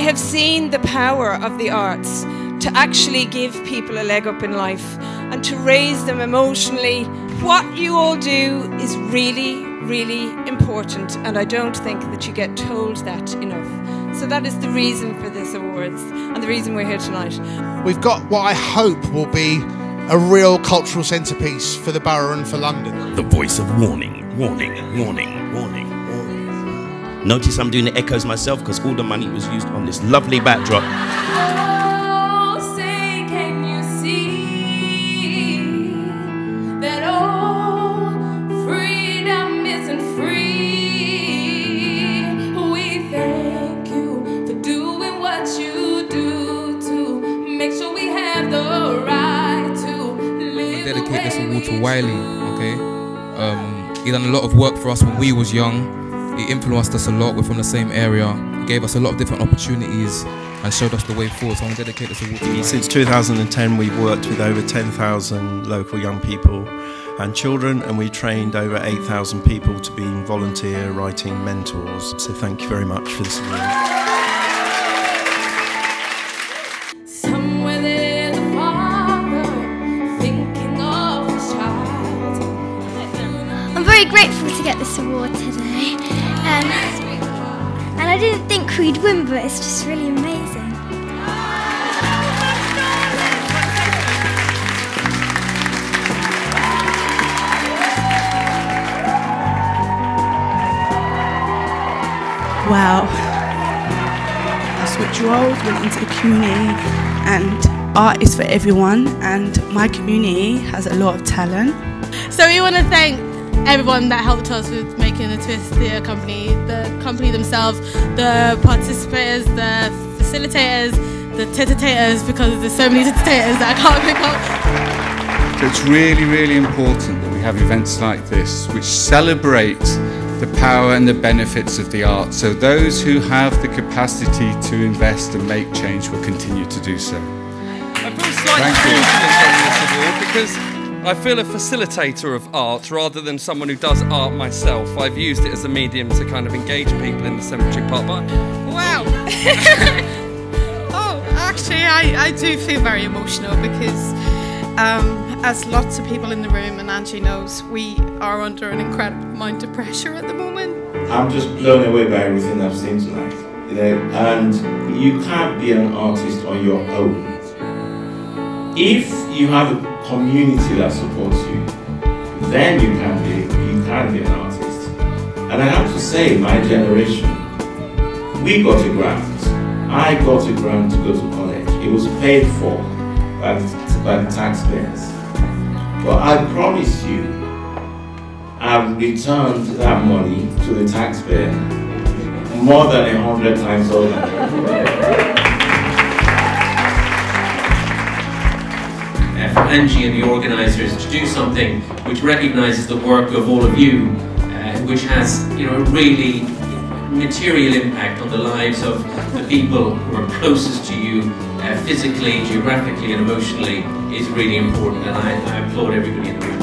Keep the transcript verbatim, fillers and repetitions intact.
have seen the power of the arts to actually give people a leg up in life and to raise them emotionally. What you all do is really, really important, and I don't think that you get told that enough. So that is the reason for this awards and the reason we're here tonight. We've got what I hope will be a real cultural centrepiece for the borough and for London. The voice of warning, warning, warning, warning, warning. Notice I'm doing the echoes myself because all the money was used on this lovely backdrop. Oh, say, can you see that all freedom isn't free? We thank you for doing what you do to make sure we have the right to live. I dedicate this award to Wiley, okay? Um, he done a lot of work for us when we was young. He influenced us a lot. We're from the same area. He gave us a lot of different opportunities and showed us the way forward. So I want to dedicate this award to Wiley. Since two thousand ten, we've worked with over ten thousand local young people and children, and we trained over eight thousand people to be volunteer writing mentors. So thank you very much for this award. Somewhere there's a father thinking of his child. I'm very grateful to get this award today, um, and I didn't think we'd win, but it's just really amazing. Wow. I switched roles, went into the community, and art is for everyone, and my community has a lot of talent. So we want to thank everyone that helped us with making the Twist Theatre Company, the company themselves, the participators, the facilitators, the tittators, because there's so many tittators that I can't pick up. So it's really, really important that we have events like this which celebrate the power and the benefits of the arts, so those who have the capacity to invest and make change will continue to do so. I feel slightly fortunate getting this award because I feel a facilitator of art rather than someone who does art myself. I've used it as a medium to kind of engage people in the cemetery part. But Wow! Oh, actually I, I do feel very emotional because um, as lots of people in the room, and Angie knows, we are under an incredible amount of pressure at the moment. I'm just blown away by everything I've seen tonight, you know, and you can't be an artist on your own. If you have a community that supports you, then you can be, you can be an artist. And I have to say, my generation, we got a grant. I got a grant to go to college. It was paid for by the, by the taxpayers. But I promise you, I've returned that money to the taxpayer more than a hundred times over. Uh, for Angie and the organisers to do something which recognises the work of all of you, uh, which has, you know, a really material impact on the lives of the people who are closest to you, uh, physically, geographically and emotionally, is really important, and I, I applaud everybody in the room.